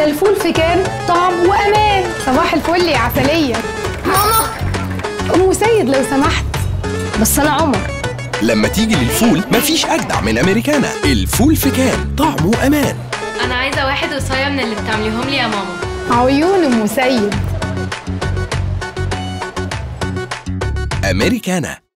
ده الفول في كان طعم وامان. صباح الفل يا عسليه. ماما ام سيد لو سمحت. بس انا عمر. لما تيجي للفول مفيش أجدع من أمريكانا. الفول في كان طعمه أمان. أنا عايزة واحد وصاية من اللي بتعمليهم لي يا ماما. عيون ام سيد. أمريكانا.